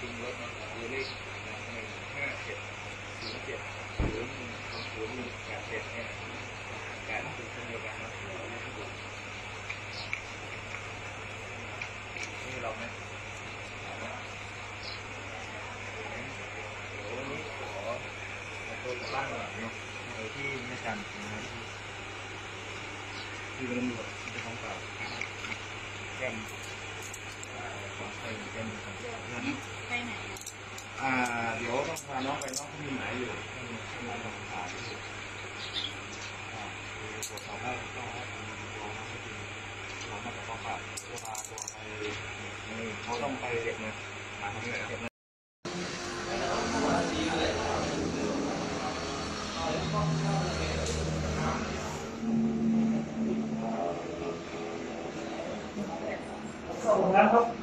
จริงรถนะครับตัวเลข1570701088เนี่ยการเป็นเช่นเดียวกันนะนี่เราไหมเดี๋ยววันนี้ขอตัวจากบ้านก่อนเนาะโดยที่ไม่จำนะครับคือตำรวจจะท้องเปล่าแก้มของใครแก้มของไปไหนเดี๋ยวต้องพาน้องไปน้องเขามีหมายอยู่ต้องมาทำข่าวที่สุดคือตรวจสอบได้ต้องให้ทางตัวน้องเขาจริงเรามาจากกองปราบเพื่อพาตัวไปเขาต้องไปเก็บเงินมาทำเก็บเงินส่งแล้วครับ